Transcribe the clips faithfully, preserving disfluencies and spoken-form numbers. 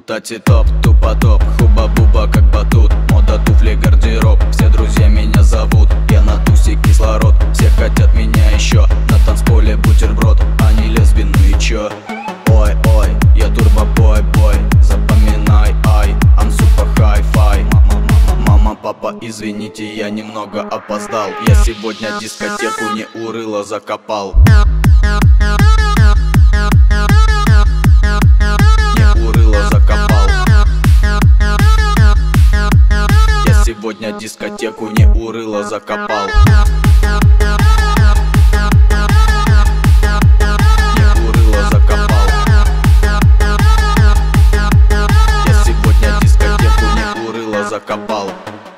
Тати топ, тупо топ, хуба-буба как батут. Мода, туфли, гардероб, все друзья меня зовут. Я на тусе кислород, все хотят меня еще. На танцполе бутерброд, они лесбины, ну и чё? Ой, ой, я турбо-бой, бой, запоминай, ай, I'm super hi-fi. Мама, папа, извините, я немного опоздал. Я сегодня дискотеку не урыло закопал. Сегодня дискотеку не урыло закопал. Не урыло закопал. Я сегодня дискотеку не урыло закопал.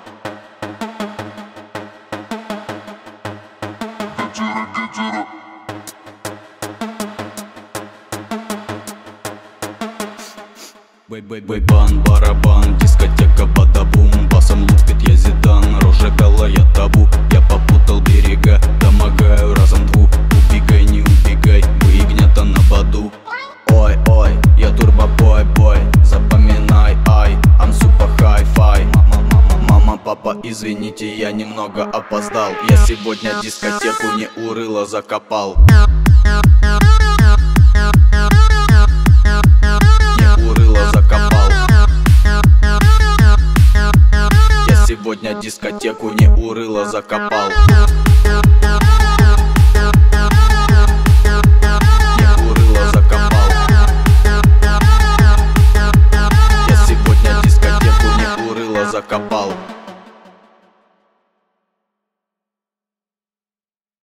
Бэй-бэй-бэй-бан, барабан, дискотека бадабум. Басом лупит я Зидан, рожа белая табу. Я попутал берега, домогаю разом двух. Убегай, не убегай, выгнята на баду. Ой, ой, я турбо-бой, бой, запоминай, ай, I'm super hi-fi. Мама, папа, извините, я немного опоздал. Я сегодня дискотеку не урыло закопал. Сегодня дискотеку не урыло закопал.